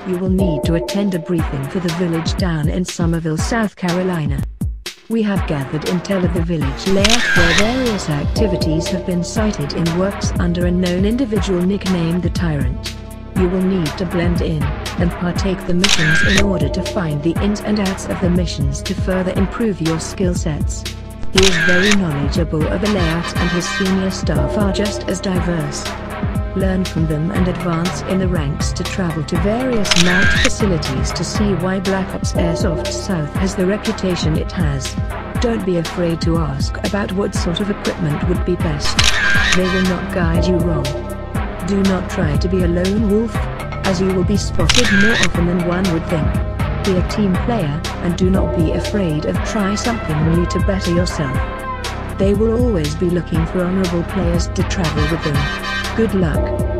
You will need to attend a briefing for the village down in Summerville, South Carolina. We have gathered intel of the village layout where various activities have been cited in works under a known individual nicknamed the Tyrant. You will need to blend in and partake the missions in order to find the ins and outs of the missions to further improve your skill sets. He is very knowledgeable of the layout and his senior staff are just as diverse. Learn from them and advance in the ranks to travel to various mount facilities to see why Black Ops Airsoft South has the reputation it has. Don't be afraid to ask about what sort of equipment would be best. They will not guide you wrong. Do not try to be a lone wolf, as you will be spotted more often than one would think. Be a team player, and do not be afraid of try something new to better yourself. They will always be looking for honorable players to travel with them. Good luck.